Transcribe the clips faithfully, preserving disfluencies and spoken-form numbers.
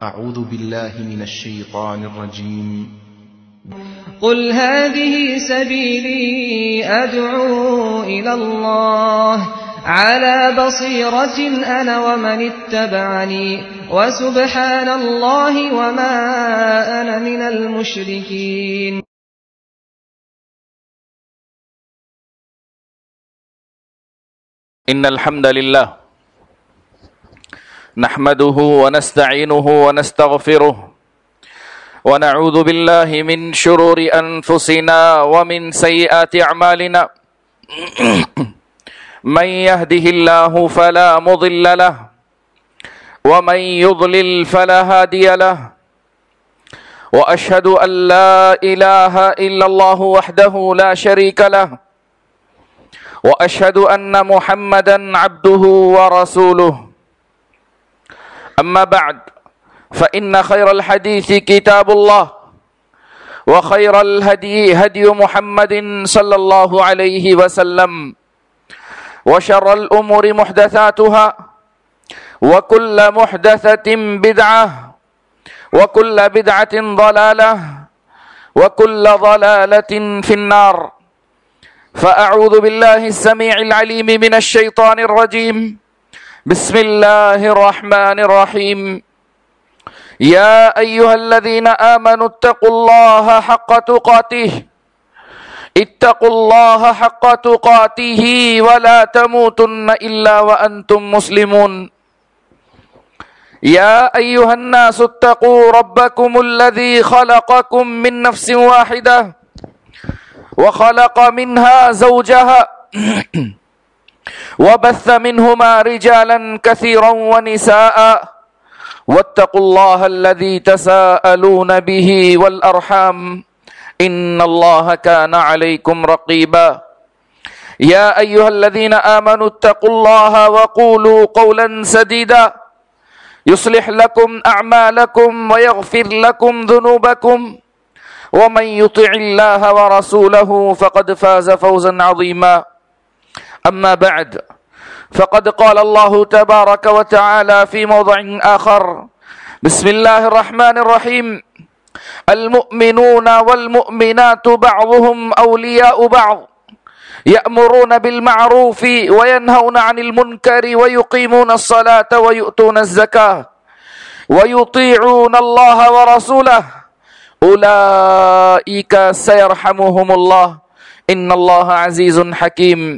أعوذ بالله من الشيطان الرجيم قل هذه سبيلي أدعو إلى الله على بصيرة أنا ومن اتبعني وسبحان الله وما أنا من المشركين. إن الحمد لله نحمده ونستعينه ونستغفره ونعوذ بالله من شرور أنفسنا ومن سيئات أعمالنا من يهده الله فلا مضل له ومن يضلل فلا هادي له وأشهد أن لا إله إلا الله وحده لا شريك له وأشهد أن محمدا عبده ورسوله. أما بعد فإن خير الحديث كتاب الله وخير الهدي هدي محمد صلى الله عليه وسلم وشر الأمور محدثاتها وكل محدثة بدعة وكل بدعة ضلالة وكل ضلالة في النار. فأعوذ بالله السميع العليم من الشيطان الرجيم. بسم الله الرحمن الرحيم. يا أيها الذين آمنوا اتقوا الله حق تقاته اتقوا الله حق تقاته ولا تموتن إلا وأنتم مسلمون. يا أيها الناس اتقوا ربكم الذي خلقكم من نفس واحدة وخلق منها زوجها وبث منهما رجالا كثيرا ونساء واتقوا الله الذي تساءلون به والأرحام إن الله كان عليكم رقيبا. يا أيها الذين آمنوا اتقوا الله وقولوا قولا سديدا يصلح لكم أعمالكم ويغفر لكم ذنوبكم ومن يطع الله ورسوله فقد فاز فوزا عظيما. أما بعد فقد قال الله تبارك وتعالى في موضع آخر. بسم الله الرحمن الرحيم. المؤمنون والمؤمنات بعضهم أولياء بعض يأمرون بالمعروف وينهون عن المنكر ويقيمون الصلاة ويؤتون الزكاة ويطيعون الله ورسوله أولئك سيرحمهم الله إن الله عزيز حكيم.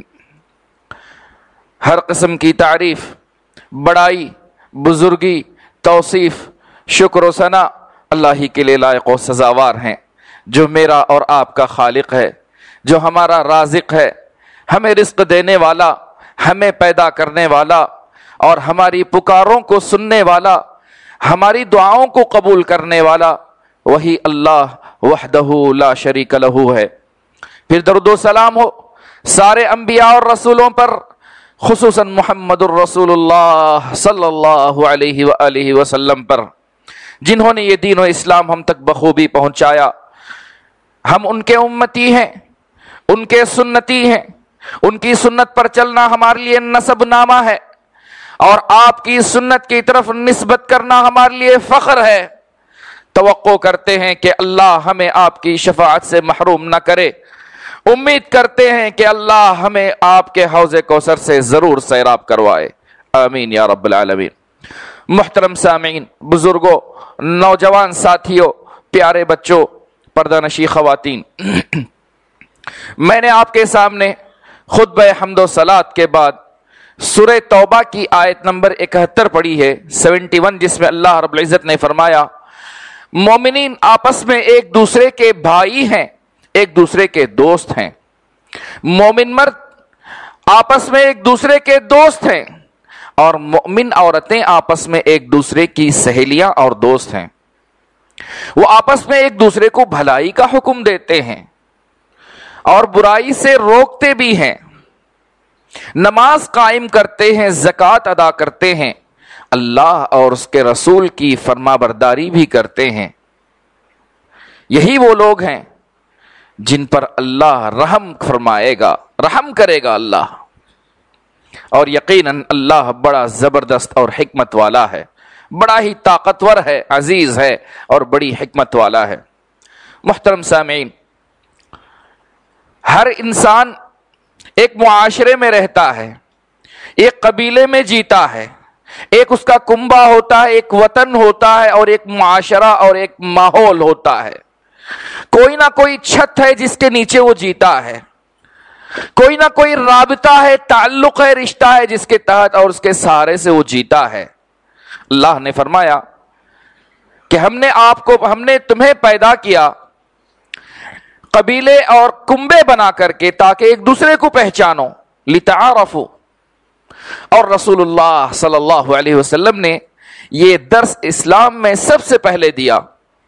ہر قسم کی تعریف، بڑائی، بزرگی، توصیف، شکر و ثنا اللہ ہی کے لیے لائق و سزاوار ہیں، جو میرا اور آپ کا خالق ہے، جو ہمارا رازق ہے، ہمیں رزق دینے والا، ہمیں پیدا کرنے والا اور ہماری پکاروں کو سننے والا، ہماری دعاؤں کو قبول کرنے والا وہی اللہ وحدہ لا شریک لہ ہے. پھر درود و سلام ہو سارے انبیاء اور رسولوں پر، خصوصاً محمد الرسول اللہ صلی اللہ علیہ وآلہ وسلم پر، جنہوں نے یہ دین و اسلام ہم تک بخوبی پہنچایا. ہم ان کے امتی ہیں، ان کے سنتی ہیں، ان کی سنت پر چلنا ہمارے لیے نسب نامہ ہے اور آپ کی سنت کی طرف نسبت کرنا ہمارے لیے فخر ہے. توقع کرتے ہیں کہ اللہ ہمیں آپ کی شفاعت سے محروم نہ کرے، امید کرتے ہیں کہ اللہ ہمیں آپ کے حوض کوثر سے ضرور سیراب کروائے. آمین یا رب العالمین. محترم سامعین، بزرگوں، نوجوان ساتھیوں، پیارے بچوں، پردہ نشی خواتین، میں نے آپ کے سامنے خطبہ حمد و صلات کے بعد سورہ توبہ کی آیت نمبر اکہتر پڑھی ہے، سیونٹی ون، جس میں اللہ رب العزت نے فرمایا مومنین آپس میں ایک دوسرے کے بھائی ہیں، ایک دوسرے کے دوست ہیں. مومن مرد آپس میں ایک دوسرے کے دوست ہیں اور مومن عورتیں آپس میں ایک دوسرے کی سہیلیاں اور دوست ہیں. وہ آپس میں ایک دوسرے کو بھلائی کا حکم دیتے ہیں اور برائی سے روکتے بھی ہیں، نماز قائم کرتے ہیں، زکوٰۃ ادا کرتے ہیں، اللہ اور اس کے رسول کی فرما برداری بھی کرتے ہیں. یہی وہ لوگ ہیں جن پر اللہ رحم فرمائے گا، رحم کرے گا اللہ. اور یقیناً اللہ بڑا زبردست اور حکمت والا ہے. بڑا ہی طاقتور ہے، عزیز ہے اور بڑی حکمت والا ہے۔ محترم سامعین، ہر انسان ایک معاشرے میں رہتا ہے، ایک قبیلے میں جیتا ہے، ایک اس کا کنبہ ہوتا ہے، ایک وطن ہوتا ہے اور ایک معاشرہ اور ایک ماحول ہوتا ہے۔ کوئی نہ کوئی چھت ہے جس کے نیچے وہ جیتا ہے، کوئی نہ کوئی رابطہ ہے، تعلق ہے، رشتہ ہے جس کے تحت اور اس کے سہارے سے وہ جیتا ہے۔ اللہ نے فرمایا کہ ہم نے آپ کو ہم نے تمہیں پیدا کیا قبیلے اور کنبے بنا کر کے تاکہ ایک دوسرے کو پہچانو، لتعارفوا۔ اور رسول اللہ صلی اللہ علیہ وسلم نے یہ درس اسلام میں سب سے پہلے دیا،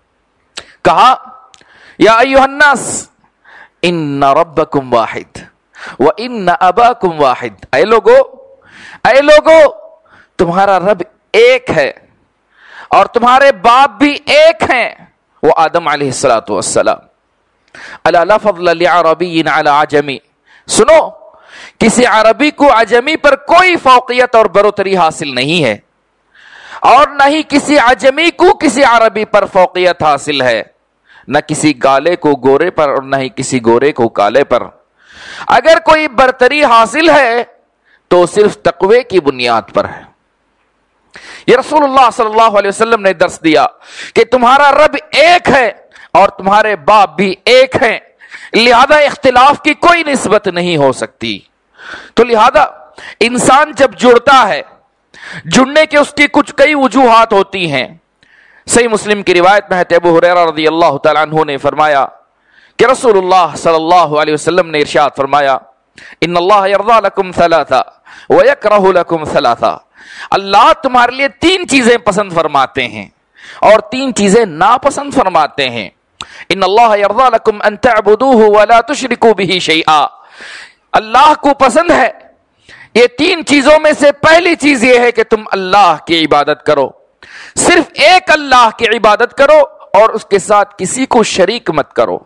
کہا یا ایھا الناس ان ربکم واحد وان اباکم واحد، اے لوگو اے لوگو تمہارا رب ایک ہے اور تمہارے باپ بھی ایک ہیں، وہ آدم علیہ الصلوۃ والسلام۔ الا لا فضل لعربی علی عجمی، سنو کسی عربی کو عجمی پر کوئی فوقیت اور برتری حاصل نہیں ہے، اور نہ ہی کسی عجمی کو کسی عربی پر فوقیت حاصل ہے، نہ کسی کالے کو گورے پر اور نہ ہی کسی گورے کو کالے پر۔ اگر کوئی برتری حاصل ہے تو صرف تقوی کی بنیاد پر ہے۔ یہ رسول اللہ صلی اللہ علیہ وسلم نے درس دیا کہ تمہارا رب ایک ہے اور تمہارے باپ بھی ایک ہیں، لہذا اختلاف کی کوئی نسبت نہیں ہو سکتی۔ تو لہذا انسان جب جڑتا ہے، جڑنے کے اس کی کچھ کئی وجوہات ہوتی ہیں۔ صحیح مسلم کی روایت میں ہے ابو ہریرہ رضی اللہ تعالیٰ عنہ نے فرمایا کہ رسول اللہ صلی اللہ علیہ وسلم نے ارشاد فرمایا ان اللہ یرضی لکم ثلاثا ویکرہ لکم ثلاثا، اللہ تمہارے لیے تین چیزیں پسند فرماتے ہیں اور تین چیزیں ناپسند فرماتے ہیں۔ ان اللہ یرضی لکم ان تعبدوہ ولا تشرکوا بہ شیئا، اللہ کو پسند ہے یہ تین چیزوں میں سے پہلی چیز یہ ہے کہ تم اللہ کی عبادت کرو، صرف ایک اللہ کی عبادت کرو اور اس کے ساتھ کسی کو شریک مت کرو۔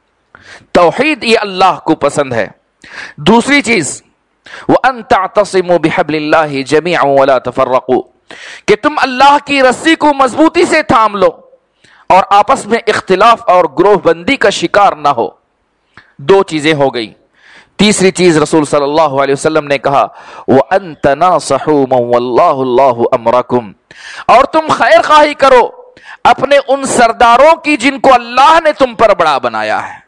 توحید یہ اللہ کو پسند ہے۔ دوسری چیز وَأَن تَعْتَصِمُوا بِحَبْلِ اللَّهِ جَمِيعًا وَلَا تَفَرَّقُوا، کہ تم اللہ کی رسی کو مضبوطی سے تھام لو اور آپس میں اختلاف اور گروہ بندی کا شکار نہ ہو۔ دو چیزیں ہو گئی۔ تیسری چیز رسول صلی اللہ علیہ وسلم نے کہا وَأَن تَنَاصَحُوا مَن وَاللَّهُ اللَّهُ أَمْرَكُمْ، اور تم خیر خواہی کرو اپنے ان سرداروں کی جن کو اللہ نے تم پر بڑا بنایا ہے۔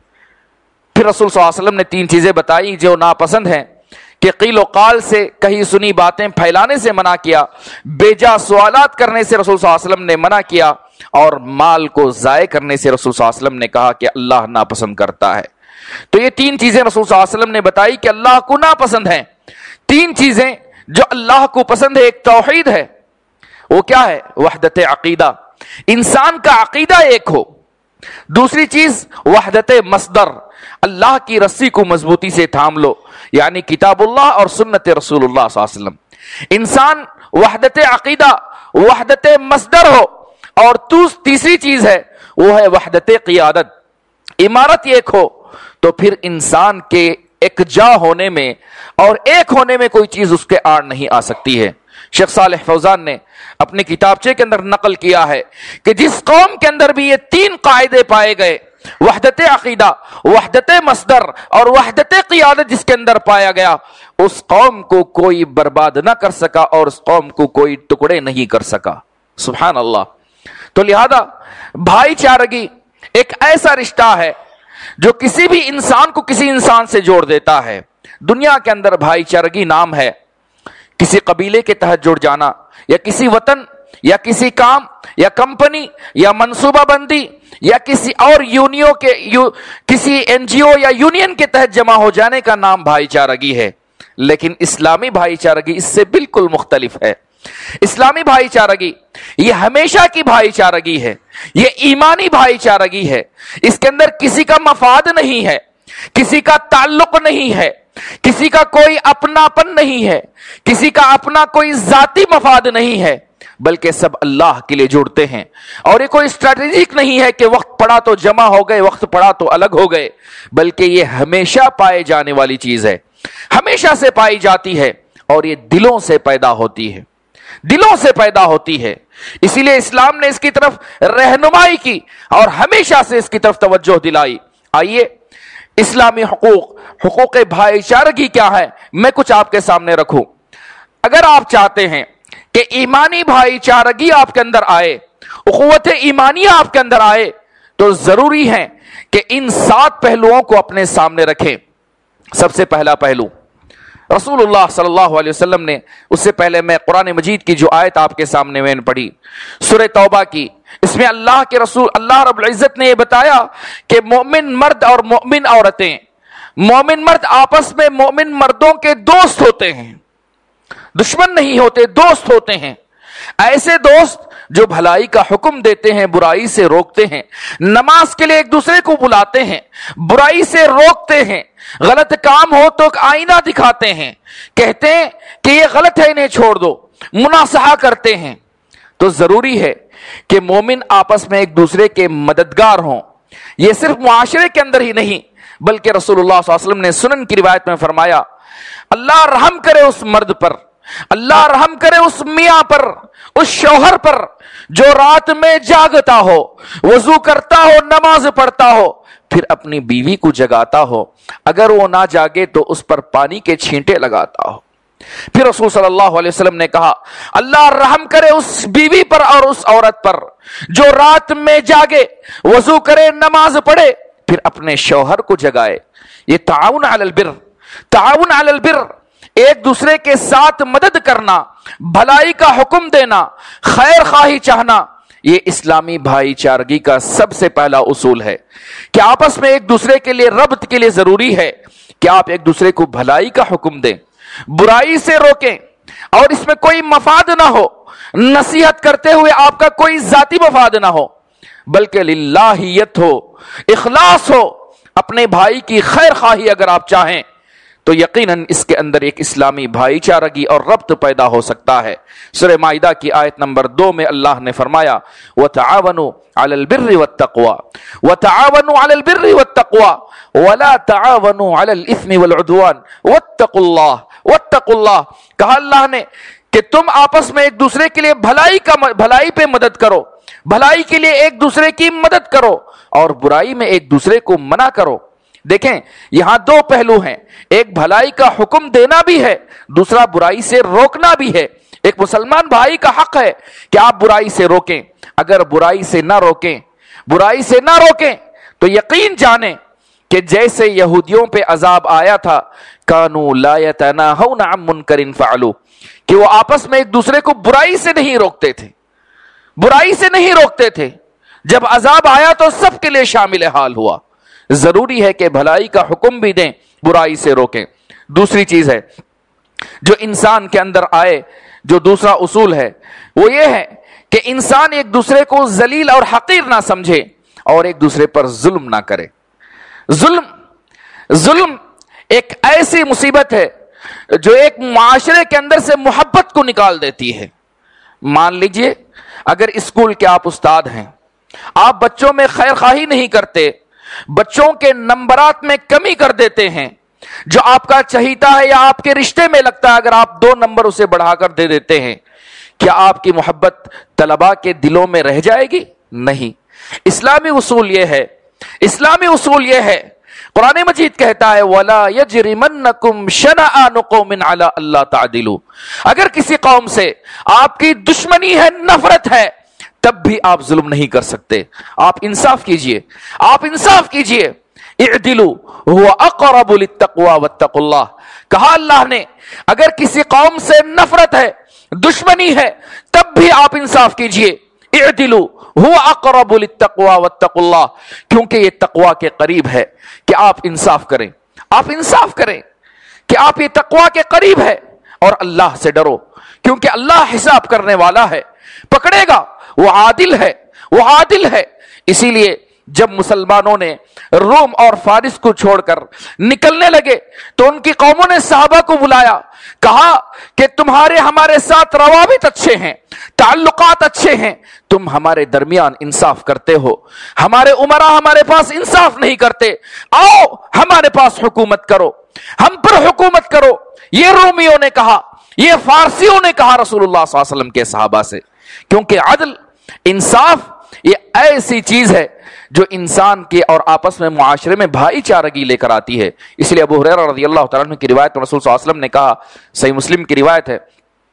پھر رسول صلی اللہ علیہ وسلم نے تین چیزیں بتائی جو ناپسند ہیں، کہ قیل و قال سے کہیں سنی باتیں پھیلانے سے منع کیا، بیجا سوالات کرنے سے رسول صلی اللہ علیہ وسلم نے منع کیا، اور مال کو ضائع کرنے سے رسول صلی اللہ علیہ وسلم نے کہا کہ اللہ ناپسند کرتا ہے۔ تو یہ تین چیزیں رسول صلی اللہ علیہ وسلم نے بتائی کہ اللہ کو ناپسند ہیں۔ تین چیزیں جو اللہ کو پسند ہے، ایک توحید ہے، وہ کیا ہے؟ وحدت عقیدہ، انسان کا عقیدہ ایک ہو۔ دوسری چیز وحدت مصدر، اللہ کی رسی کو مضبوطی سے تھام لو، یعنی کتاب اللہ اور سنت رسول اللہ صلی اللہ علیہ وسلم۔ انسان وحدت عقیدہ وحدت مصدر ہو، اور تیسری چیز ہے وہ ہے وحدت قیادت، امارت ایک ہو، تو پھر انسان کے ایک جا ہونے میں اور ایک ہونے میں کوئی چیز اس کے آڑ نہیں آ سکتی ہے۔ شیخ صالح فوزان نے اپنے کتابچے کے اندر نقل کیا ہے کہ جس قوم کے اندر بھی یہ تین قاعدے پائے گئے، وحدت عقیدہ، وحدت مصدر اور وحدت قیادت جس کے اندر پایا گیا، اس قوم کو کوئی برباد نہ کر سکا اور اس قوم کو کوئی ٹکڑے نہیں کر سکا۔ سبحان اللہ۔ تو لہذا بھائی چارگی ایک ایسا رشتہ ہے جو کسی بھی انسان کو کسی انسان سے جوڑ دیتا ہے۔ دنیا کے اندر بھائی چارگی نام ہے کسی قبیلے کے تحت جڑ جانا، یا کسی وطن یا کسی کام یا کمپنی یا منصوبہ بندی یا کسی اور یونیو کے یو کسی این جی او یا یونین کے تحت جمع ہو جانے کا نام بھائی چارگی ہے۔ لیکن اسلامی بھائی چارگی اس سے بالکل مختلف ہے۔ اسلامی بھائی چارگی یہ ہمیشہ کی بھائی چارگی ہے، یہ ایمانی بھائی چارگی ہے۔ اس کے اندر کسی کا مفاد نہیں ہے، کسی کا تعلق نہیں ہے، کسی کا کوئی اپناپن نہیں ہے، کسی کا اپنا کوئی ذاتی مفاد نہیں ہے، بلکہ سب اللہ کے لیے جڑتے ہیں۔ اور یہ کوئی اسٹریٹجک نہیں ہے کہ وقت پڑا تو جمع ہو گئے، وقت پڑا تو الگ ہو گئے، بلکہ یہ ہمیشہ پائے جانے والی چیز ہے، ہمیشہ سے پائی جاتی ہے، اور یہ دلوں سے پیدا ہوتی ہے۔ دلوں سے پیدا ہوتی ہے. اسی لیے اسلام نے اس کی طرف رہنمائی کی اور ہمیشہ سے اس کی طرف توجہ دلائی. آئیے اسلامی حقوق حقوق بھائی چارگی کیا ہے میں کچھ آپ کے سامنے رکھوں. اگر آپ چاہتے ہیں کہ ایمانی بھائی چارگی آپ کے اندر آئے, اخوت ایمانیہ آپ کے اندر آئے, تو ضروری ہے کہ ان سات پہلوؤں کو اپنے سامنے رکھیں. سب سے پہلا پہلو رسول اللہ صلی اللہ علیہ وسلم نے, اس سے پہلے میں قرآن مجید کی جو آیت آپ کے سامنے میں نے پڑھی سورہ توبہ کی, اس میں اللہ کے رسول اللہ رب العزت نے یہ بتایا کہ مومن مرد اور مومن عورتیں, مومن مرد آپس میں مومن مردوں کے دوست ہوتے ہیں, دشمن نہیں ہوتے, دوست ہوتے ہیں. ایسے دوست جو بھلائی کا حکم دیتے ہیں, برائی سے روکتے ہیں, نماز کے لیے ایک دوسرے کو بلاتے ہیں, برائی سے روکتے ہیں, غلط کام ہو تو آئینہ دکھاتے ہیں, کہتے ہیں کہ یہ غلط ہے انہیں چھوڑ دو, مناصحہ کرتے ہیں. تو ضروری ہے کہ مومن آپس میں ایک دوسرے کے مددگار ہوں. یہ صرف معاشرے کے اندر ہی نہیں بلکہ رسول اللہ صلی اللہ علیہ وسلم نے سنن کی روایت میں فرمایا, اللہ رحم کرے اس مرد پر, اللہ رحم کرے اس میاں پر, اس شوہر پر جو رات میں جاگتا ہو, وضو کرتا ہو, نماز پڑھتا ہو, پھر اپنی بیوی کو جگاتا ہو, اگر وہ نہ جاگے تو اس پر پانی کے چھینٹے لگاتا ہو. پھر رسول صلی اللہ علیہ وسلم نے کہا, اللہ رحم کرے اس بیوی پر اور اس عورت پر جو رات میں جاگے, وضو کرے, نماز پڑھے, پھر اپنے شوہر کو جگائے. یہ تعاون علی البر, تعاون علی البر, ایک دوسرے کے ساتھ مدد کرنا, بھلائی کا حکم دینا, خیر خواہی چاہنا, یہ اسلامی بھائی چارگی کا سب سے پہلا اصول ہے کہ آپس میں ایک دوسرے کے لیے ربط کے لیے ضروری ہے کہ آپ ایک دوسرے کو بھلائی کا حکم دیں, برائی سے روکیں, اور اس میں کوئی مفاد نہ ہو, نصیحت کرتے ہوئے آپ کا کوئی ذاتی مفاد نہ ہو بلکہ للہیت ہو, اخلاص ہو, اپنے بھائی کی خیر خواہی اگر آپ چاہیں تو یقیناً اس کے اندر ایک اسلامی بھائی چارگی اور ربط پیدا ہو سکتا ہے. سورہ مائدہ کی آیت نمبر دو میں اللہ نے فرمایا, وَتَعَاوَنُوا عَلَى الْبِرِّ وَالتَّقْوَى وَتَعَاوَنُوا عَلَى الْبِرِّ وَالتَّقْوَى وَلَا تَعَاوَنُوا عَلَى الْإِثْمِ وَالْعُدْوَانِ وَاتَّقُوا اللَّهَ وَاتَّقُوا اللَّهَ. کہا اللہ نے کہ تم آپس میں ایک دوسرے کے لیے بھلائی کا بھلائی پہ مدد کرو, بھلائی کے لیے ایک دوسرے کی مدد کرو اور برائی میں ایک دوسرے کو منع کرو. دیکھیں یہاں دو پہلو ہیں, ایک بھلائی کا حکم دینا بھی ہے, دوسرا برائی سے روکنا بھی ہے. ایک مسلمان بھائی کا حق ہے کہ آپ برائی سے روکیں, اگر برائی سے نہ روکیں, برائی سے نہ روکیں تو یقین جانیں کہ جیسے یہودیوں پہ عذاب آیا تھا, کانوا لا یتناہون عن منکر فعلوا, کہ وہ آپس میں ایک دوسرے کو برائی سے نہیں روکتے تھے, برائی سے نہیں روکتے تھے, جب عذاب آیا تو سب کے لیے شامل حال ہوا. ضروری ہے کہ بھلائی کا حکم بھی دیں, برائی سے روکیں. دوسری چیز ہے جو انسان کے اندر آئے, جو دوسرا اصول ہے وہ یہ ہے کہ انسان ایک دوسرے کو ذلیل اور حقیر نہ سمجھے اور ایک دوسرے پر ظلم نہ کرے. ظلم ظلم ایک ایسی مصیبت ہے جو ایک معاشرے کے اندر سے محبت کو نکال دیتی ہے. مان لیجئے اگر اسکول کے آپ استاد ہیں, آپ بچوں میں خیر خواہی نہیں کرتے, بچوں کے نمبرات میں کمی کر دیتے ہیں, جو آپ کا چہیتا ہے یا آپ کے رشتے میں لگتا ہے اگر آپ دو نمبر اسے بڑھا کر دے دیتے ہیں, کیا آپ کی محبت طلباء کے دلوں میں رہ جائے گی؟ نہیں. اسلامی اصول یہ ہے, اسلامی اصول یہ ہے, قرآن مجید کہتا ہے وَلَا يَجْرِمَنَّكُمْ شَنَآنُ قَوْمٍ عَلَىٰ أَلَّا تَعْدِلُوا, اگر کسی قوم سے آپ کی دشمنی ہے, نفرت ہے, تب بھی آپ ظلم نہیں کر سکتے, آپ انصاف کیجئے, آپ انصاف کیجئے. اعدلوا هو اقرب للتقوى واتقوا اللہ. کہا اللہ نے اگر کسی قوم سے نفرت ہے, دشمنی ہے, تب بھی آپ انصاف کیجئے. اعدلوا هو اقرب للتقوى واتقوا اللہ, کیونکہ یہ تقوی کے قریب ہے کہ آپ انصاف کریں, آپ انصاف کریں کہ آپ یہ تقوی کے قریب ہے. اور اللہ سے ڈرو کیونکہ اللہ حساب کرنے والا ہے, پکڑے گا, وہ عادل ہے, وہ عادل ہے. اسی لیے جب مسلمانوں نے روم اور فارس کو چھوڑ کر نکلنے لگے تو ان کی قوموں نے صحابہ کو بلایا, کہا کہ تمہارے ہمارے ساتھ روابط اچھے ہیں, تعلقات اچھے ہیں, تم ہمارے درمیان انصاف کرتے ہو, ہمارے امراء ہمارے پاس انصاف نہیں کرتے, آؤ ہمارے پاس حکومت کرو, ہم پر حکومت کرو. یہ رومیوں نے کہا یہ فارسیوں نے کہا رسول اللہ صلی اللہ علیہ وسلم کے صحابہ سے، کیونکہ عدل، انصاف یہ ایسی چیز ہے جو انسان کے اور آپس میں معاشرے میں بھائی چارگی لے کر آتی ہے۔ اس لیے ابو ہریرہ رضی اللہ تعالیٰ عنہ کی روایت میں رسول صلی اللہ علیہ وسلم نے کہا، صحیح مسلم کی روایت ہے،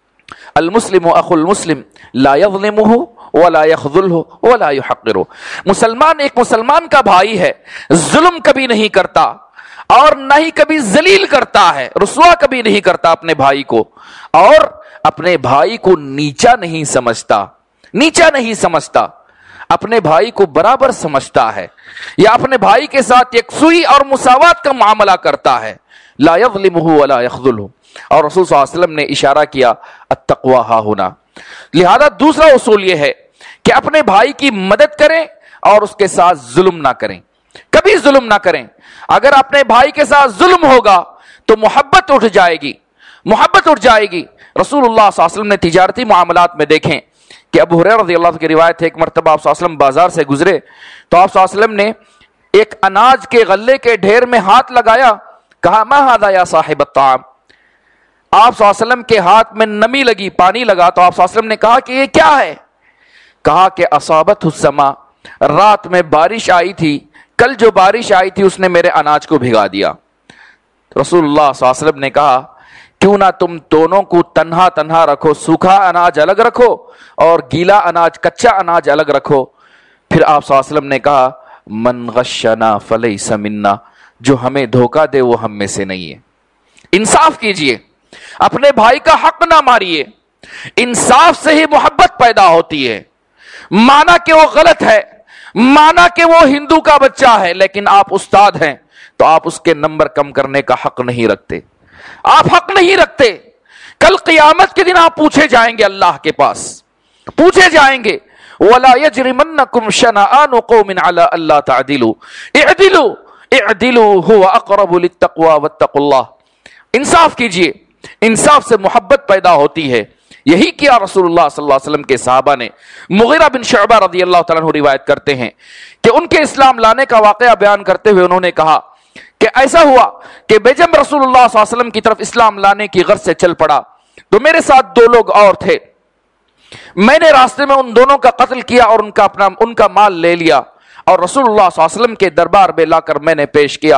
المسلم اخو المسلم لا یظلمہ ولا یخذلہ ولا یحقرہ، مسلمان ایک مسلمان کا بھائی ہے، ظلم کبھی نہیں کرتا اور نہ ہی کبھی ذلیل کرتا ہے، رسوا کبھی نہیں کرتا اپنے بھائی کو، اور اپنے بھائی کو نیچا نہیں سمجھتا، نیچا نہیں سمجھتا، اپنے بھائی کو برابر سمجھتا ہے، یا اپنے بھائی کے ساتھ یکسوئی اور مساوات کا معاملہ کرتا ہے، لا یظلمہ ولا یخذلہ۔ اور رسول صلی اللہ علیہ وسلم نے اشارہ کیا التقوی ہا ہونا، لہذا دوسرا اصول یہ ہے کہ اپنے بھائی کی مدد کریں اور اس کے ساتھ ظلم نہ کریں، کبھی ظلم نہ کریں۔ اگر اپنے بھائی کے ساتھ ظلم ہوگا تو محبت اٹھ جائے گی، محبت اٹھ جائے گی۔ رسول اللہ صلی اللہ علیہ وسلم نے تجارتی معاملات میں دیکھیں کہ ابو ہریرہ رضی اللہ عنہ کی روایت ہے، ایک مرتبہ آپ صلی اللہ علیہ وسلم بازار سے گزرے تو آپ صلی اللہ علیہ وسلم نے ایک اناج کے غلے کے ڈھیر میں ہاتھ لگایا، کہا ما ھذا یا صاحب الطعام، آپ صلی اللہ علیہ وسلم کے ہاتھ میں نمی لگی، پانی لگا، تو آپ صلی اللہ علیہ وسلم نے کہا کہ یہ کیا ہے؟ کہا کہ اصابت السما، رات میں بارش آئی تھی، کل جو بارش آئی تھی اس نے میرے اناج کو بھگا دیا۔ رسول اللہ صلی اللہ علیہ وسلم نے کہا کیوں نہ تم دونوں کو تنہا تنہا رکھو، سوکھا اناج الگ رکھو اور گیلا اناج، کچا اناج الگ رکھو۔ پھر آپ صلی اللہ علیہ وسلم نے کہا من غشنا فلیس منا، جو ہمیں دھوکہ دے وہ ہم میں سے نہیں ہے۔ انصاف کیجئے، اپنے بھائی کا حق نہ ماریے، انصاف سے ہی محبت پیدا ہوتی ہے۔ مانا کہ وہ غلط ہے، مانا کہ وہ ہندو کا بچہ ہے، لیکن آپ استاد ہیں تو آپ اس کے نمبر کم کرنے کا حق نہیں رکھتے، آپ حق نہیں رکھتے۔ کل قیامت کے دن آپ پوچھے جائیں گے، اللہ کے پاس پوچھے جائیں گے وَلَا يَجْرِمَنَّكُمْ شَنَآنُ قَوْمٍ عَلَىٰ أَلَّا تَعْدِلُوا اعْدِلُوا اعْدِلُوا هُوَ أَقْرَبُ لِلتَّقْوَىٰ وَاتَّقُوا اللَّهَ۔ انصاف کیجئے، انصاف سے محبت پیدا ہوتی ہے۔ یہی کیا رسول اللہ صلی اللہ علیہ وسلم کے صحابہ نے۔ مغیرہ بن شعبہ رضی اللہ تعالیٰ عنہ روایت کرتے ہیں کہ ان کے اسلام لانے کا واقعہ بیان کرتے ہوئے انہوں نے کہا کہ ایسا ہوا کہ بیجم رسول اللہ صلی اللہ علیہ وسلم کی طرف اسلام لانے کی غرض سے چل پڑا تو میرے ساتھ دو لوگ اور تھے، میں نے راستے میں ان دونوں کا قتل کیا اور ان کا اپنا ان کا مال لے لیا اور رسول اللہ صلی اللہ علیہ وسلم کے دربار میں لا کر میں نے پیش کیا۔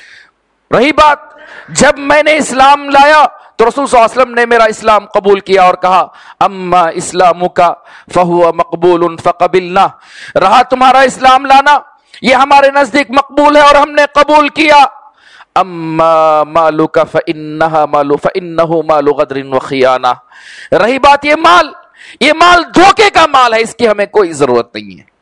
رہی بات جب میں نے اسلام لایا تو رسول صلی اللہ علیہ وسلم نے میرا اسلام قبول کیا اور کہا اما اسلامک فہو مقبول فقبلنا، رہا تمہارا اسلام لانا یہ ہمارے نزدیک مقبول ہے اور ہم نے قبول کیا۔ اما مالک فانہا مال فانہ مال غدر وخیانہ، رہی بات یہ مال، یہ مال دھوکے کا مال ہے، اس کی ہمیں کوئی ضرورت نہیں ہے۔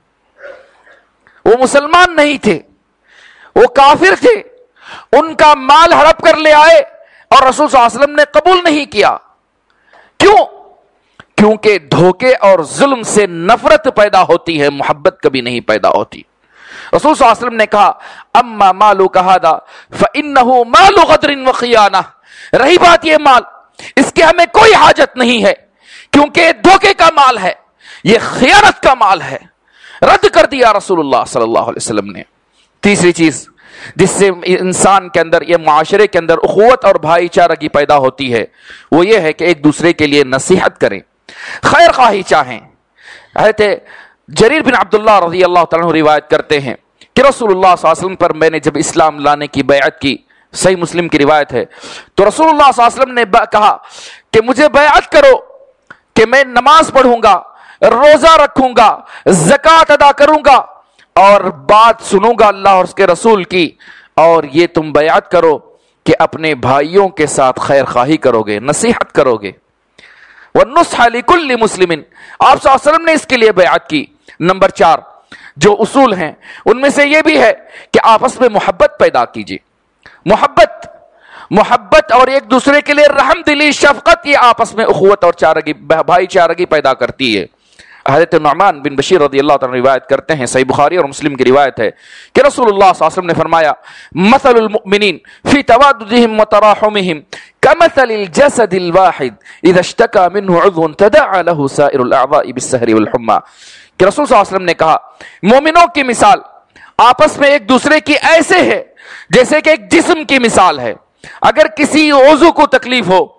وہ مسلمان نہیں تھے، وہ کافر تھے، ان کا مال ہڑپ کر لے آئے اور رسول صلی اللہ علیہ وسلم نے قبول نہیں کیا۔ کیوں؟ کیونکہ دھوکے اور ظلم سے نفرت پیدا ہوتی ہے، محبت کبھی نہیں پیدا ہوتی۔ رسول صلی اللہ علیہ وسلم نے کہا اما مالک ھذا فانہ مال غدر وخیانہ، رہی بات یہ مال، اس کے ہمیں کوئی حاجت نہیں ہے کیونکہ دھوکے کا مال ہے، یہ خیانت کا مال ہے، رد کر دیا رسول اللہ صلی اللہ علیہ وسلم نے۔ تیسری چیز جس سے انسان کے اندر، یہ معاشرے کے اندر اخوت اور بھائی چارگی پیدا ہوتی ہے وہ یہ ہے کہ ایک دوسرے کے لیے نصیحت کریں، خیر خواہی چاہیں۔ حضرت جریر بن عبداللہ رضی اللہ تعالیٰ عنہ روایت کرتے ہیں کہ رسول اللہ صلی اللہ علیہ وسلم پر میں نے جب اسلام لانے کی بیعت کی، صحیح مسلم کی روایت ہے، تو رسول اللہ صلی اللہ علیہ وسلم نے کہا کہ مجھے بیعت کرو کہ میں نماز پڑھوں گا، روزہ رکھوں گا، زکوٰۃ ادا کروں گا اور بات سنوں گا اللہ اور اس کے رسول کی، اور یہ تم بیعت کرو کہ اپنے بھائیوں کے ساتھ خیر خواہی کرو گے، نصیحت کرو گے۔ وَالنُّصْحَ لِكُلِّ مُسْلِمٍ، آپ صلی اللہ علیہ وسلم نے اس کے لیے بیعت کی۔ نمبر چار جو اصول ہیں ان میں سے یہ بھی ہے کہ آپس میں محبت پیدا کیجیے، محبت محبت اور ایک دوسرے کے لیے رحم دلی، شفقت، یہ آپس میں اخوت اور چارگی، بھائی چارگی پیدا کرتی ہے۔ حضرت نعمان بن بشیر رضی اللہ تعالیٰ روایت کرتے ہیں، صحیح بخاری اور مسلم کی روایت ہے کہ رسول اللہ صلی اللہ علیہ وسلم نے فرمایا مثل المؤمنین فی تواددہم وتراحمہم کمثل الجسد الواحد اذا اشتکى منہ عضو تداعى له سائر الاعضاء بالسہر والحمى، کہ رسول صلی اللہ علیہ وسلم نے کہا مومنوں کی مثال آپس میں ایک دوسرے کی ایسے ہے جیسے کہ ایک جسم کی مثال ہے، اگر کسی عضو کو تکلیف ہو،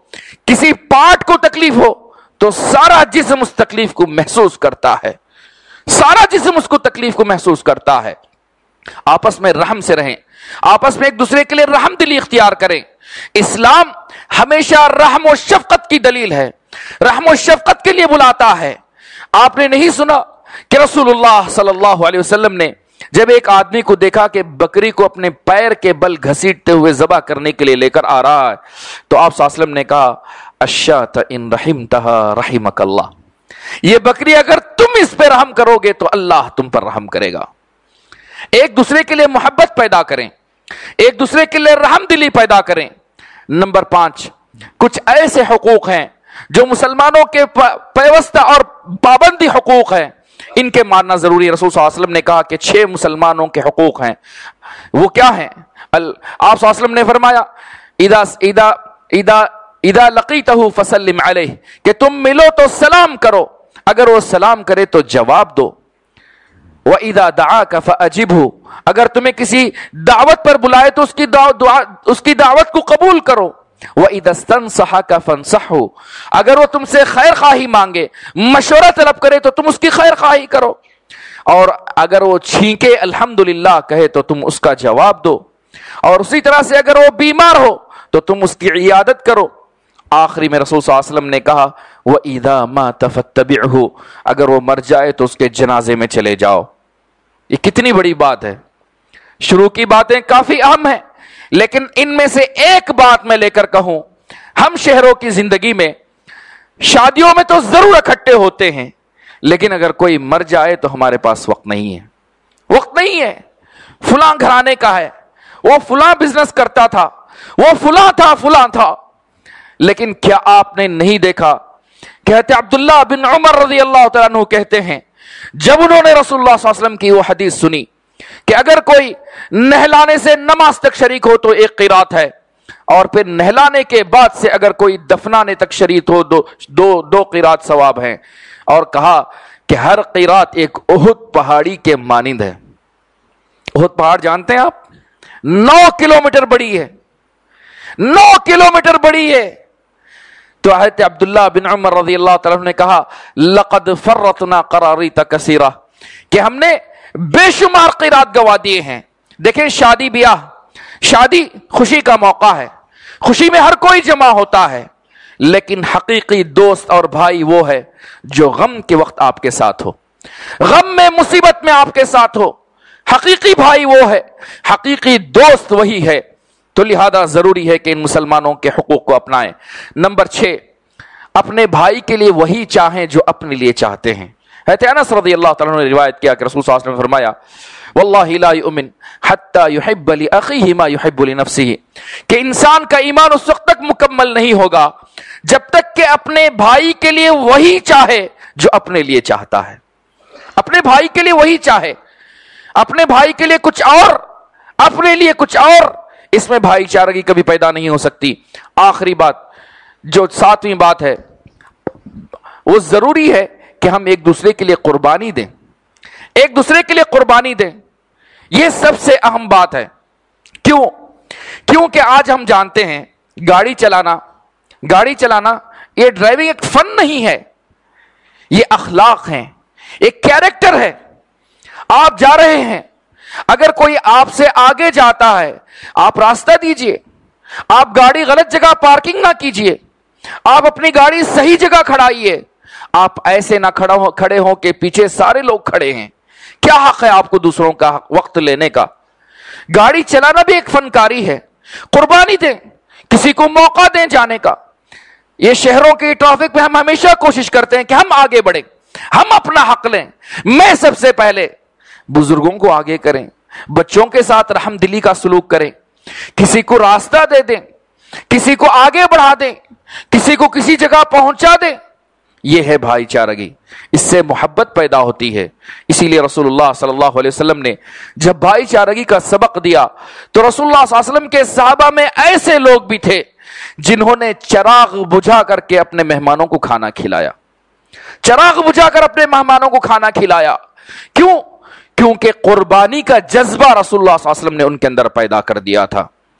کسی پارٹ کو تکلیف ہو تو سارا جسم اس تکلیف کو محسوس کرتا ہے، سارا جسم اس کو تکلیف کو محسوس کرتا ہے۔ آپس میں رحم سے رہیں، آپس میں ایک دوسرے کے لیے رحم دلی اختیار کریں۔ اسلام ہمیشہ رحم و شفقت کی دلیل ہے، رحم و شفقت کے لیے بلاتا ہے۔ آپ نے نہیں سنا کہ رسول اللہ صلی اللہ علیہ وسلم نے جب ایک آدمی کو دیکھا کہ بکری کو اپنے پیر کے بل گھسیٹتے ہوئے ذبح کرنے کے لیے لے کر آ رہا ہے تو آپ صلی اللہ علیہ وسلم نے کہا الشاۃ ان رحمتہا رحمک اللہ، یہ بکری اگر تم اس پہ رحم کرو گے تو اللہ تم پر رحم کرے گا۔ ایک دوسرے کے لیے محبت پیدا کریں، ایک دوسرے کے لیے رحم دلی پیدا کریں۔ نمبر پانچ، کچھ ایسے حقوق ہیں جو مسلمانوں کے پیوستہ اور پابندی حقوق ہیں، ان کے ماننا ضروری ہے۔ رسول صلی اللہ علیہ وسلم نے کہا کہ چھ مسلمانوں کے حقوق ہیں، وہ کیا ہیں؟ آپ صلی اللہ علیہ وسلم نے فرمایا اذا اذا اذا اذا لقیتہ فسلم علیہ، کہ تم ملو تو سلام کرو، اگر وہ سلام کرے تو جواب دو۔ وَإِذَا دَعَاكَ فَأَجِبْهُ، اگر تمہیں کسی دعوت پر بلائے تو اس کی دعوت اس کی دعوت کو قبول کرو۔ وَإِذَا اسْتَنصَحَكَ فَانصَحْهُ، اگر وہ تم سے خیر خواہی مانگے، مشورہ طلب کرے تو تم اس کی خیر خواہی کرو، اور اگر وہ چھینکے الحمدللہ کہے تو تم اس کا جواب دو، اور اسی طرح سے اگر وہ بیمار ہو تو تم اس کی عیادت کرو۔ آخری میں رسول صلی اللہ علیہ وسلم نے کہا وَإِذَا مَاتَ فَاتَّبِعْهُ، اگر وہ مر جائے تو اس کے جنازے میں چلے جاؤ۔ یہ کتنی بڑی بات ہے۔ شروع کی باتیں کافی اہم ہیں، لیکن ان میں سے ایک بات میں لے کر کہوں، ہم شہروں کی زندگی میں شادیوں میں تو ضرور اکٹھے ہوتے ہیں، لیکن اگر کوئی مر جائے تو ہمارے پاس وقت نہیں ہے، وقت نہیں ہے۔ فلاں گھرانے کا ہے، وہ فلاں بزنس کرتا تھا، وہ فلاں تھا فلاں تھا، لیکن کیا آپ نے نہیں دیکھا؟ کہتے عبداللہ بن عمر رضی اللہ تعالیٰ عنہ کہتے ہیں جب انہوں نے رسول اللہ صلی اللہ علیہ وسلم کی وہ حدیث سنی کہ اگر کوئی نہلانے سے نماز تک شریک ہو تو ایک قرات ہے، اور پھر نہلانے کے بعد سے اگر کوئی دفنانے تک شریک ہو دو دو دو قرات ثواب ہیں، اور کہا کہ ہر قرات ایک احد پہاڑی کے مانند ہے۔ احد پہاڑ جانتے ہیں آپ؟ نو کلومیٹر بڑی ہے، نو کلومیٹر بڑی ہے۔ تو حضرت عبداللہ بن عمر رضی اللہ تعالیٰ عنہ نے کہا لقد فرطنا قراریت کثیرہ، کہ ہم نے بے شمار قرات گوا دیے ہیں۔ دیکھیں شادی بیاہ، شادی خوشی کا موقع ہے، خوشی میں ہر کوئی جمع ہوتا ہے، لیکن حقیقی دوست اور بھائی وہ ہے جو غم کے وقت آپ کے ساتھ ہو، غم میں مصیبت میں آپ کے ساتھ ہو۔ حقیقی بھائی وہ ہے، حقیقی دوست وہی ہے۔ تو لہذا ضروری ہے کہ ان مسلمانوں کے حقوق کو اپنائیں۔ نمبر چھ، اپنے بھائی کے لیے وہی چاہیں جو اپنے لیے چاہتے ہیں۔ حضرت انس رضی اللہ تعالیٰ عنہ نے روایت کیا کہ رسول صلی اللہ علیہ وسلم نے فرمایا واللہ لا یؤمن حتی یحب لأخیہ ما یحب لنفسہ، کہ انسان کا ایمان اس وقت تک مکمل نہیں ہوگا جب تک کہ اپنے بھائی کے لیے وہی چاہے جو اپنے لیے چاہتا ہے، اپنے بھائی کے لیے وہی چاہے، اپنے بھائی کے لیے کچھ اور، اپنے لیے کچھ اور، اس میں بھائی چارگی کبھی پیدا نہیں ہو سکتی۔ آخری بات جو ساتویں بات ہے، وہ ضروری ہے کہ ہم ایک دوسرے کے لیے قربانی دیں، ایک دوسرے کے لیے قربانی دیں۔ یہ سب سے اہم بات ہے۔ کیوں؟ کیونکہ آج ہم جانتے ہیں گاڑی چلانا گاڑی چلانا یہ ڈرائیونگ ایک فن نہیں ہے، یہ اخلاق ہیں، ایک کیریکٹر ہے۔ آپ جا رہے ہیں، اگر کوئی آپ سے آگے جاتا ہے آپ راستہ دیجئے، آپ گاڑی غلط جگہ پارکنگ نہ کیجئے، آپ اپنی گاڑی صحیح جگہ کھڑائیے، آپ ایسے نہ کھڑے ہوں کہ پیچھے سارے لوگ کھڑے ہیں۔ کیا حق ہے آپ کو دوسروں کا وقت لینے کا؟ گاڑی چلانا بھی ایک فنکاری ہے۔ قربانی دیں، کسی کو موقع دیں جانے کا۔ یہ شہروں کی ٹریفک پہ ہم ہمیشہ کوشش کرتے ہیں کہ ہم آگے بڑھیں، ہم اپنا حق لیں۔ میں سب سے پہلے بزرگوں کو آگے کریں، بچوں کے ساتھ رحم دلی کا سلوک کریں، کسی کو راستہ دے دیں، کسی کو آگے بڑھا دیں، کسی کو کسی جگہ پہنچا دیں۔ یہ ہے بھائی چارگی، اس سے محبت پیدا ہوتی ہے۔ اسی لیے رسول اللہ صلی اللہ علیہ وسلم نے جب بھائی چارگی کا سبق دیا تو رسول اللہ صلی اللہ علیہ وسلم کے صحابہ میں ایسے لوگ بھی تھے جنہوں نے چراغ بجھا کر کے اپنے مہمانوں کو کھانا کھلایا، چراغ بجھا کر اپنے مہمانوں کو کھانا کھلایا۔ کیوں؟ کیونکہ قربانی کا جذبہ رسول اللہ صلی اللہ علیہ وسلم نے ان کے اندر پیدا کر دیا تھا۔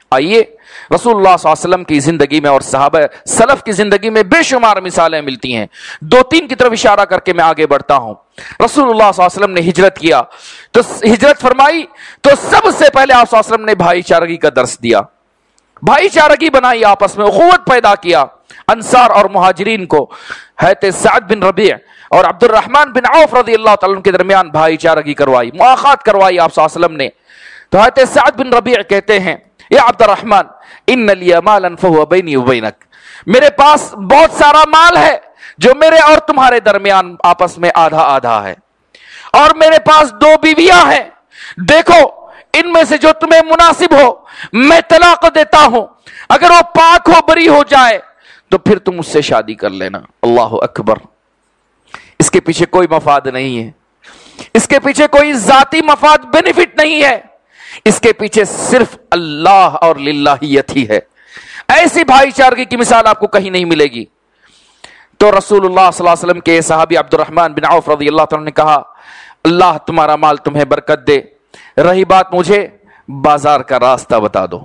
آئیے رسول اللہ صلی اللہ علیہ وسلم کی زندگی میں اور صحابہ سلف کی زندگی میں بے شمار مثالیں ملتی ہیں. دو تین کی طرف اشارہ کر کے میں آگے بڑھتا ہوں. رسول اللہ صلی اللہ علیہ وسلم نے ہجرت کیا تو ہجرت فرمائی تو سب سے پہلے آپ صلی اللہ علیہ وسلم نے بھائی چارگی کا درس دیا, بھائی چارگی بنائی, آپس میں اخوت پیدا کیا. انصار اور مہاجرین کو حضرت سعد بن ربیع اور عبد الرحمن بن عوف رضی اللہ تعالیٰ عنہ کے درمیان بھائی چارگی کروائی, مواخات کروائی آپ صلی اللہ علیہ وسلم نے. تو حضرت سعد بن ربیع کہتے ہیں یا عبد الرحمن ان لی مالا فہو بینی و بینک, میرے پاس بہت سارا مال ہے جو میرے اور تمہارے درمیان آپس میں آدھا آدھا ہے, اور میرے پاس دو بیویاں ہیں, دیکھو ان میں سے جو تمہیں مناسب ہو میں طلاق دیتا ہوں, اگر وہ پاک ہو بری ہو جائے تو پھر تم اس سے شادی کر لینا. اللہ اکبر. اس کے پیچھے کوئی مفاد نہیں ہے, اس کے پیچھے کوئی ذاتی مفاد بینیفٹ نہیں ہے, اس کے پیچھے صرف اللہ اور للہیت ہی ہے. ایسی بھائی چارگی کی مثال آپ کو کہیں نہیں ملے گی. تو رسول اللہ صلی اللہ علیہ وسلم کے صحابی عبد الرحمن بن عوف رضی اللہ تعالیٰ نے کہا اللہ تمہارا مال تمہیں برکت دے, رہی بات مجھے بازار کا راستہ بتا دو,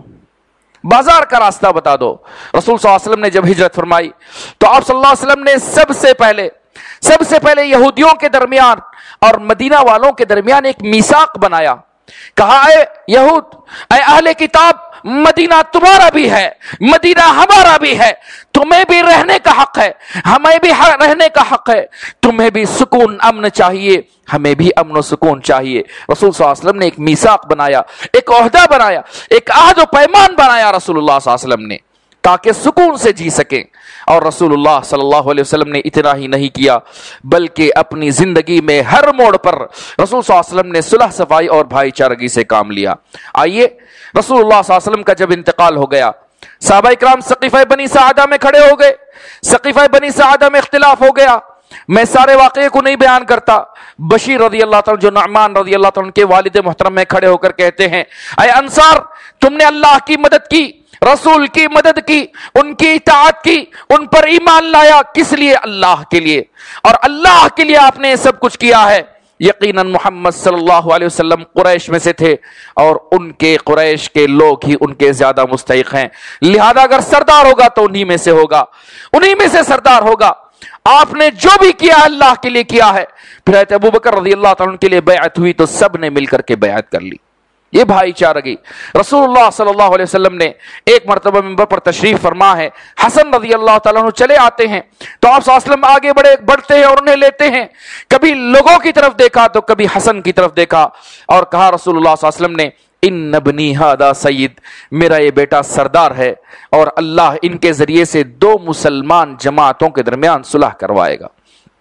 بازار کا راستہ بتا دو. رسول صلی اللہ علیہ وسلم نے جب ہجرت فرمائی تو آپ صلی اللہ علیہ وسلم نے سب سے پہلے سب سے پہلے یہودیوں کے درمیان اور مدینہ والوں کے درمیان ایک میثاق بنایا. کہا اے یہود, اے اہل کتاب, مدینہ تمہارا بھی ہے, مدینہ ہمارا بھی ہے, تمہیں بھی رہنے کا حق ہے, ہمیں بھی رہنے کا حق ہے, تمہیں بھی سکون امن چاہیے, ہمیں بھی امن و سکون چاہیے. رسول صلی اللہ علیہ وسلم نے ایک میثاق بنایا, ایک عہدہ بنایا, ایک عہد و پیمان بنایا رسول اللہ صلی اللہ علیہ وسلم نے, تاکہ سکون سے جی سکیں. اور رسول اللہ صلی اللہ علیہ وسلم نے اتنا ہی نہیں کیا بلکہ اپنی زندگی میں ہر موڑ پر رسول صلی اللہ علیہ وسلم نے صلح صفائی اور بھائی چارگی سے کام لیا. آئیے رسول اللہ صلی اللہ علیہ وسلم کا جب انتقال ہو گیا, صحابہ اکرام سقیفہ بنی ساعدہ میں کھڑے ہو گئے. سقیفہ بنی ساعدہ میں اختلاف ہو گیا. میں سارے واقعے کو نہیں بیان کرتا. بشیر رضی اللہ تعالیٰ جو نعمان رضی اللہ تعالیٰ کے والد محترم میں کھڑے ہو کر کہتے ہیں اے انصار, تم نے اللہ کی مدد کی, رسول کی مدد کی, ان کی اطاعت کی, ان پر ایمان لایا, کس لیے؟ اللہ کے لیے, اور اللہ کے لیے آپ نے سب کچھ کیا ہے. یقیناً محمد صلی اللہ علیہ وسلم قریش میں سے تھے اور ان کے قریش کے لوگ ہی ان کے زیادہ مستحق ہیں, لہذا اگر سردار ہوگا تو انہی میں سے ہوگا, انہی میں سے سردار ہوگا. آپ نے جو بھی کیا اللہ کے لیے کیا ہے. پھر حضرت ابوبکر رضی اللہ تعالیٰ عنہ کے لیے بیعت ہوئی تو سب نے مل کر کے بیعت کر لی. یہ بھائی چارگی. رسول اللہ صلی اللہ علیہ وسلم نے ایک مرتبہ منبر پر تشریف فرما ہے, حسن رضی اللہ تعالیٰ عنہ چلے آتے ہیں تو آپ صلی اللہ علیہ وسلم آگے بڑھے بڑھتے ہیں اور انہیں لیتے ہیں. کبھی لوگوں کی طرف دیکھا تو کبھی حسن کی طرف دیکھا اور کہا رسول اللہ صلی اللہ علیہ وسلم نے ان ابنی ھذا سید, میرا یہ بیٹا سردار ہے اور اللہ ان کے ذریعے سے دو مسلمان جماعتوں کے درمیان صلح کروائے گا.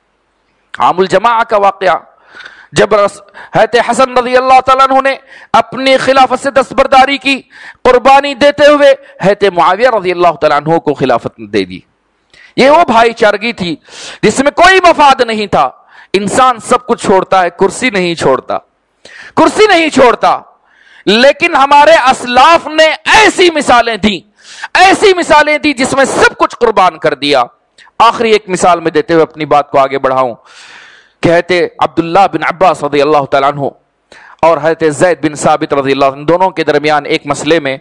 عام الجماع کا واقعہ, جب حضرت حسن رضی اللہ تعالیٰ عنہ نے اپنی خلافت سے دستبرداری کی, قربانی دیتے ہوئے حضرت معاویہ رضی اللہ تعالیٰ عنہ کو خلافت دے دی. یہ وہ بھائی چارگی تھی جس میں کوئی مفاد نہیں تھا. انسان سب کچھ چھوڑتا ہے, کرسی نہیں چھوڑتا, کرسی نہیں چھوڑتا. لیکن ہمارے اسلاف نے ایسی مثالیں دی, ایسی مثالیں دی جس میں سب کچھ قربان کر دیا. آخری ایک مثال میں دیتے ہوئے اپنی بات کو آگے بڑھاؤں. کہتے عبداللہ بن عباس رضی اللہ تعالیٰ عنہ اور حضرت زید بن ثابت رضی اللہ عنہ دونوں کے درمیان ایک مسئلے میں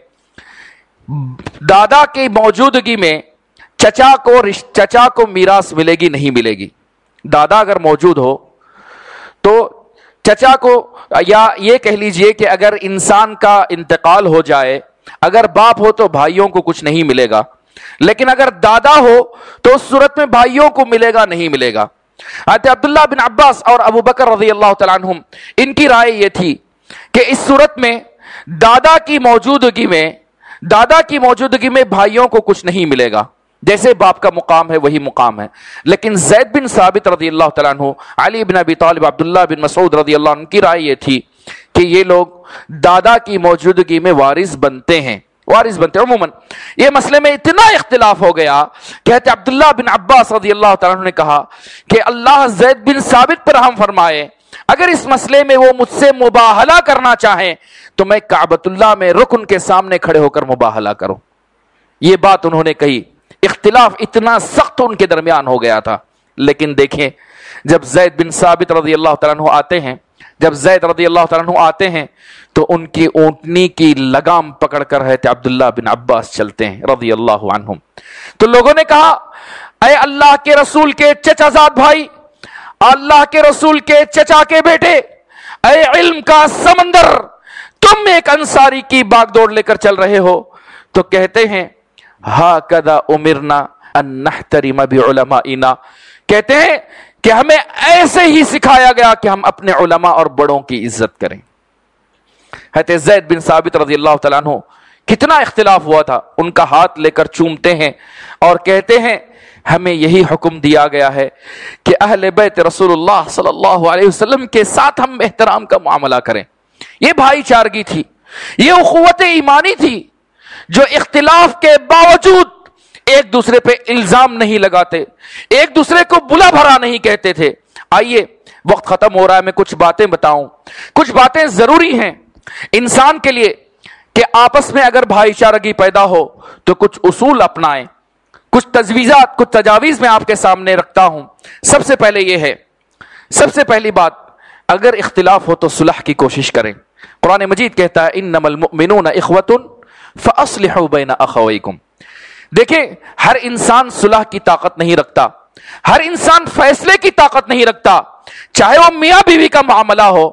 دادا کی موجودگی میں چچا کو چچا کو میراث ملے گی نہیں ملے گی. دادا اگر موجود ہو تو چچا کو, یا یہ کہہ لیجئے کہ اگر انسان کا انتقال ہو جائے, اگر باپ ہو تو بھائیوں کو کچھ نہیں ملے گا, لیکن اگر دادا ہو تو اس صورت میں بھائیوں کو ملے گا نہیں ملے گا. حضرت عبداللہ بن عباس اور ابو بکر رضی اللہ تعالیٰ عنہم ان کی رائے یہ تھی کہ اس صورت میں دادا کی موجودگی میں دادا کی موجودگی میں بھائیوں کو کچھ نہیں ملے گا, جیسے باپ کا مقام ہے وہی مقام ہے. لیکن زید بن ثابت رضی اللہ تعالیٰ عنہ, علی بن ابی طالب, عبداللہ بن مسعود رضی اللہ عنہ کی رائے یہ تھی کہ یہ لوگ دادا کی موجودگی میں وارث بنتے ہیں, وارث بنتے ہیں. عموماً یہ مسئلے میں اتنا اختلاف ہو گیا کہ حضرت عبداللہ بن عباس رضی اللہ تعالیٰ عنہ نے کہا کہ اللہ زید بن ثابت پر رحم فرمائے, اگر اس مسئلے میں وہ مجھ سے مباہلہ کرنا چاہیں تو میں کعبۃ اللہ میں رکن کے سامنے کھڑے ہو کر مباہلہ کروں. یہ بات انہوں نے کہی. اختلاف اتنا سخت ان کے درمیان ہو گیا تھا. لیکن دیکھیں جب زید بن ثابت رضی اللہ تعالیٰ عنہ آتے ہیں جب زید رضی اللہ تعالیٰ عنہ آتے ہیں تو ان کی اونٹنی کی لگام پکڑ کر رہتے عبداللہ بن عباس چلتے ہیں رضی اللہ عنہم. تو لوگوں نے کہا اے اللہ کے رسول کے چچا زاد بھائی، اللہ کے رسول کے چچا کے بیٹے، اے علم کا سمندر، تم ایک انصاری کی باغ دوڑ لے کر چل رہے ہو. تو کہتے ہیں ہاکذا امرنا ان نحترم بعلمائنا، کہتے ہیں کہ ہمیں ایسے ہی سکھایا گیا کہ ہم اپنے علماء اور بڑوں کی عزت کریں. حضرت زید بن ثابت رضی اللہ تعالیٰ عنہ کتنا اختلاف ہوا تھا، ان کا ہاتھ لے کر چومتے ہیں اور کہتے ہیں ہمیں یہی حکم دیا گیا ہے کہ اہل بیت رسول اللہ صلی اللہ علیہ وسلم کے ساتھ ہم احترام کا معاملہ کریں. یہ بھائی چارگی تھی، یہ اخوت ایمانی تھی، جو اختلاف کے باوجود ایک دوسرے پہ الزام نہیں لگاتے، ایک دوسرے کو بلا بھرا نہیں کہتے تھے. آئیے وقت ختم ہو رہا ہے، میں کچھ باتیں بتاؤں. کچھ باتیں ضروری ہیں انسان کے لیے کہ آپس میں اگر بھائی چارگی پیدا ہو تو کچھ اصول اپنائیں. کچھ تجویزات، کچھ تجاویز میں آپ کے سامنے رکھتا ہوں. سب سے پہلے یہ ہے، سب سے پہلی بات، اگر اختلاف ہو تو صلح کی کوشش کریں. قرآن مجید کہتا ہے انما المؤمنون اخوۃ فاصلحوا بین اخویکم. دیکھیں ہر انسان صلح کی طاقت نہیں رکھتا، ہر انسان فیصلے کی طاقت نہیں رکھتا، چاہے وہ میاں بیوی کا معاملہ ہو.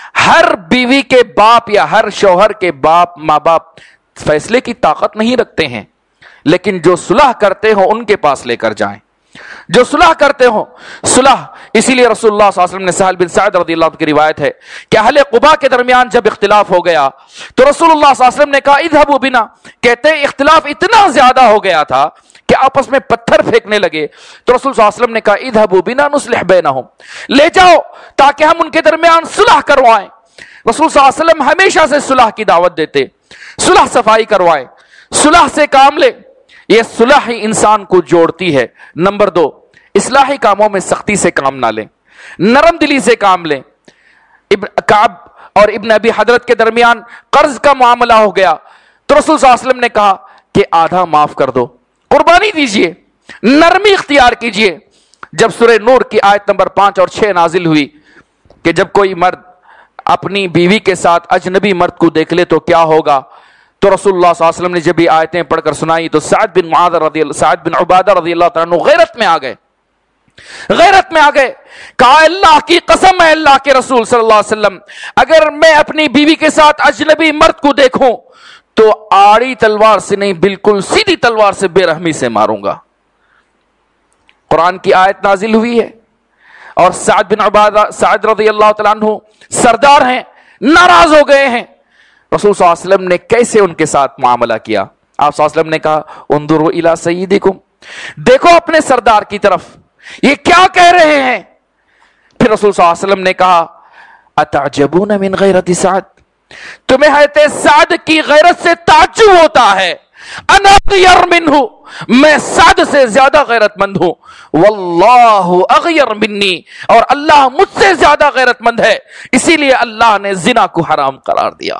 ہر بیوی کے باپ یا ہر شوہر کے باپ ماں باپ فیصلے کی طاقت نہیں رکھتے ہیں، لیکن جو صلح کرتے ہو ان کے پاس لے کر جائیں، جو صلح کرتے ہو. صلح اسی لیے رسول اللہ صلی اللہ علیہ وسلم نے سہل بن سعد رضی اللہ عنہ کی روایت ہے کہ اہل قباء کے درمیان جب اختلاف ہو گیا تو رسول اللہ صلی اللہ علیہ وسلم نے کہا اذهبوا بنا، کہتے ہیں اختلاف اتنا زیادہ ہو گیا تھا کہ آپس میں پتھر پھینکنے لگے. تو رسول صلی اللہ علیہ وسلم نے کہا اذهبوا بنا نصلح بینہم، لے جاؤ تاکہ ہم ان کے درمیان صلح کروائیں. رسول صلی اللہ علیہ وسلم ہمیشہ سے صلح کی دعوت دیتے، صلح صفائی کروائیں، صلح سے کام لے. یہ صلح ہی انسان کو جوڑتی ہے. نمبر دو، اصلاحی کاموں میں سختی سے کام نہ لیں، نرم دلی سے کام لیں. ابن کعب اور ابن ابی حضرت کے درمیان قرض کا معاملہ ہو گیا تو رسول صلی اللہ علیہ وسلم نے کہا کہ آدھا معاف کر دو، قربانی دیجئے، نرمی اختیار کیجئے. جب سورہ نور کی آیت نمبر پانچ اور چھ نازل ہوئی کہ جب کوئی مرد اپنی بیوی کے ساتھ اجنبی مرد کو دیکھ لے تو کیا ہوگا، تو رسول اللہ صلی اللہ علیہ وسلم نے جب یہ آیتیں پڑھ کر سنائی تو سعد بن معاذ رضی اللہ سعد بن عبادہ رضی اللہ تعالیٰ عنہ غیرت میں آ گئے، غیرت میں آ گئے. کہا اللہ کی قسم ہے اللہ کے رسول صلی اللہ علیہ وسلم، اگر میں اپنی بیوی کے ساتھ اجنبی مرد کو دیکھوں تو آڑی تلوار سے نہیں بلکل سیدھی تلوار سے بے رحمی سے ماروں گا. قرآن کی آیت نازل ہوئی ہے اور سعد بن عبادہ سعد رضی اللہ تعالیٰ عنہ سردار ہیں، ناراض ہو گئے ہیں. رسول صلی اللہ علیہ وسلم نے کیسے ان کے ساتھ معاملہ کیا؟ آپ صلی اللہ علیہ وسلم نے کہا انظروا الی سیدکم، دیکھو اپنے سردار کی طرف، یہ کیا کہہ رہے ہیں. پھر رسول صلی اللہ علیہ وسلم نے کہا اتعجبون من غیرت سعد، تمہیں حضرت سعد کی غیرت سے تعجب ہوتا ہے. انا اغیر منہ، میں سعد سے زیادہ غیرت مند ہوں. واللہ اغیر منی، اور اللہ مجھ سے زیادہ غیرت مند ہے، اسی لیے اللہ نے زنا کو حرام قرار دیا.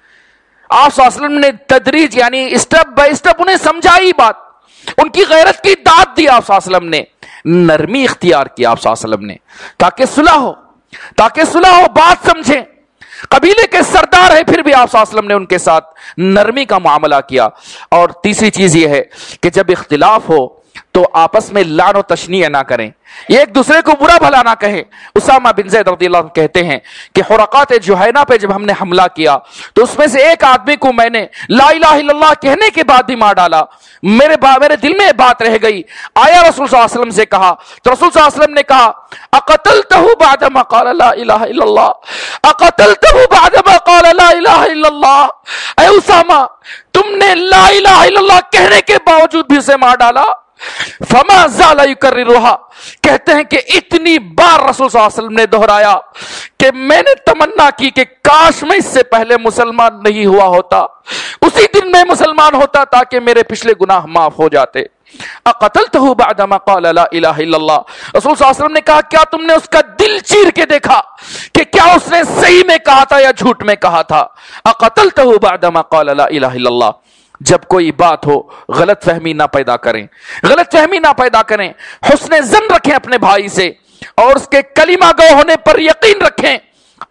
آپ صلی اللہ علیہ وسلم نے تدریج یعنی اسٹیپ بائی اسٹیپ انہیں سمجھائی بات، ان کی غیرت کی داد دی آپ صلی اللہ علیہ وسلم نے، نرمی اختیار کی آپ صلی اللہ علیہ وسلم نے تاکہ صلح ہو، تاکہ صلح ہو، بات سمجھیں. قبیلے کے سردار ہیں پھر بھی آپ صلی اللہ علیہ وسلم نے ان کے ساتھ نرمی کا معاملہ کیا. اور تیسری چیز یہ ہے کہ جب اختلاف ہو تو آپس میں لعن و تشنیع نہ کریں، یہ ایک دوسرے کو برا بھلا نہ کہیں. اسامہ بن زید رضی اللہ عنہ کہتے ہیں کہ حرقات جہینہ پہ جب ہم نے حملہ کیا تو اس میں سے ایک آدمی کو میں نے لا الہ الا اللہ کہنے کے بعد بھی مار ڈالا. میرے با میرے دل میں بات رہ گئی، آیا رسول صلی اللہ علیہ وسلم سے کہا تو رسول صلی اللہ علیہ وسلم نے کہا اقتلتہ بعدما قال لا الہ الا اللہ، اقتلتہ بعدما قال لا الہ الا اللہ. اے اسامہ، تم نے لا الہ الا اللہ کہنے کے باوجود بھی اسے مار ڈالا. فما زال یکررھا، کہتے ہیں کہ اتنی بار رسول صلی اللہ علیہ وسلم نے دہرایا کہ میں نے تمنا کی کہ کاش میں اس سے پہلے مسلمان نہیں ہوا ہوتا، اسی دن میں مسلمان ہوتا تاکہ میرے پچھلے گناہ معاف ہو جاتے. اقتلتہ بعدما قال لا الہ الا اللہ، رسول صلی اللہ علیہ وسلم نے کہا کیا تم نے اس کا دل چیر کے دیکھا کہ کیا اس نے صحیح میں کہا تھا یا جھوٹ میں کہا تھا؟ اقتلتہ بعدما قال لا الہ الا اللہ. جب کوئی بات ہو غلط فہمی نہ پیدا کریں، غلط فہمی نہ پیدا کریں، حسن ظن رکھیں اپنے بھائی سے اور اس کے کلمہ گو ہونے پر یقین رکھیں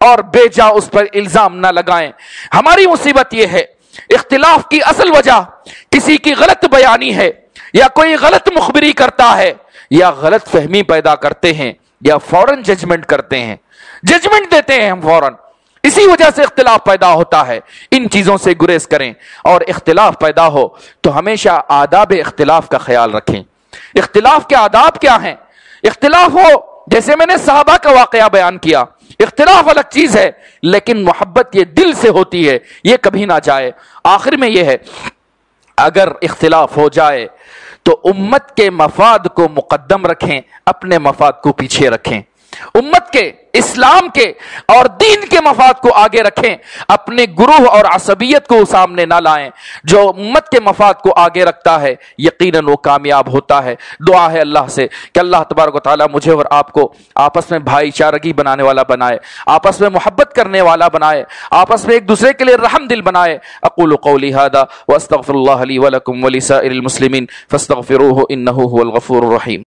اور بے جا اس پر الزام نہ لگائیں۔ ہماری مصیبت یہ ہے اختلاف کی اصل وجہ کسی کی غلط بیانی ہے، یا کوئی غلط مخبری کرتا ہے، یا غلط فہمی پیدا کرتے ہیں، یا فوراً ججمنٹ کرتے ہیں، ججمنٹ دیتے ہیں ہم فوراً، اسی وجہ سے اختلاف پیدا ہوتا ہے۔ ان چیزوں سے گریز کریں، اور اختلاف پیدا ہو تو ہمیشہ آداب اختلاف کا خیال رکھیں۔ اختلاف کے آداب کیا ہیں؟ اختلاف ہو، جیسے میں نے صحابہ کا واقعہ بیان کیا، اختلاف الگ چیز ہے، لیکن محبت یہ دل سے ہوتی ہے، یہ کبھی نہ جائے۔ آخر میں یہ ہے، اگر اختلاف ہو جائے تو امت کے مفاد کو مقدم رکھیں، اپنے مفاد کو پیچھے رکھیں، امت کے، اسلام کے اور دین کے مفاد کو آگے رکھیں، اپنے گروہ اور عصبیت کو سامنے نہ لائیں۔ جو امت کے مفاد کو آگے رکھتا ہے یقیناً وہ کامیاب ہوتا ہے۔ دعا ہے اللہ سے کہ اللہ تبارک و تعالیٰ مجھے اور آپ کو آپس میں بھائی چارگی بنانے والا بنائے، آپس میں محبت کرنے والا بنائے، آپس میں ایک دوسرے کے لیے رحم دل بنائے۔ اقول قولی ھذا واستغفر اللہ لی ولکم ولسائر المسلمین فاستغفروہ انہ ھو الغفور الرحیم۔